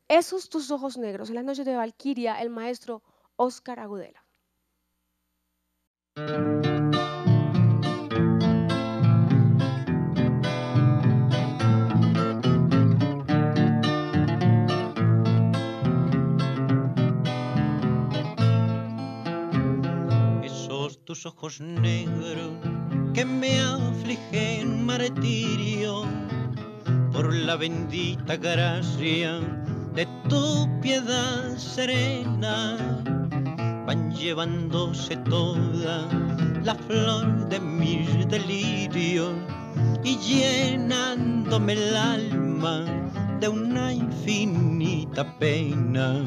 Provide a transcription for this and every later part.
Esos tus ojos negros, en las noches de Valquiria, el maestro Oscar Agudelo. Esos tus ojos negros que me afligen martirio por la bendita gracia de tu piedad serena, van llevándose toda la flor de mis delirios y llenándome el alma de una infinita pena.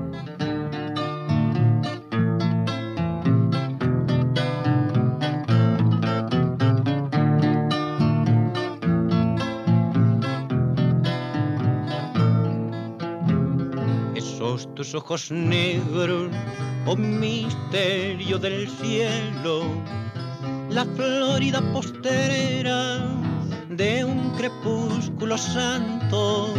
Esos tus ojos negros, oh misterio del cielo, la florida postrera de un crepúsculo santo.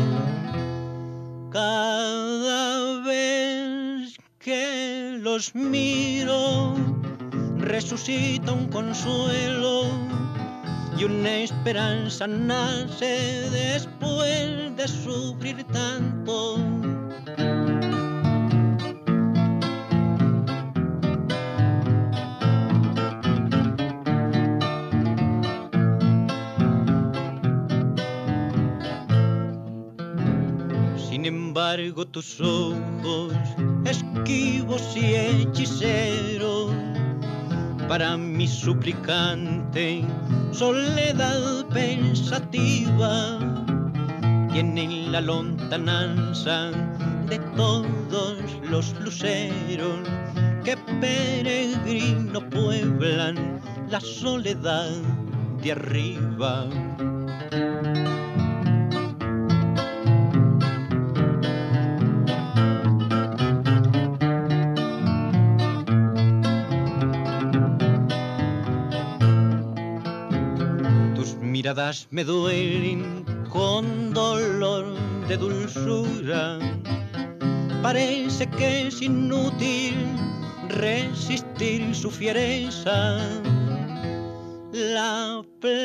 Cada vez que los miro, resucita un consuelo y una esperanza nace después de sufrir tanto. Sin embargo, tus ojos, esquivos y hechiceros, para mi suplicante soledad pensativa, tienen la lontananza de todos los luceros que peregrino pueblan la soledad de arriba. Miradas me duelen con dolor de dulzura. Parece que es inútil resistir su fiereza. La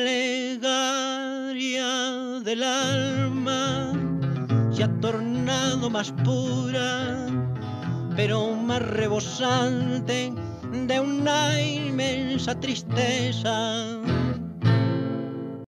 plegaria del alma se ha tornado más pura, pero más rebosante de una inmensa tristeza.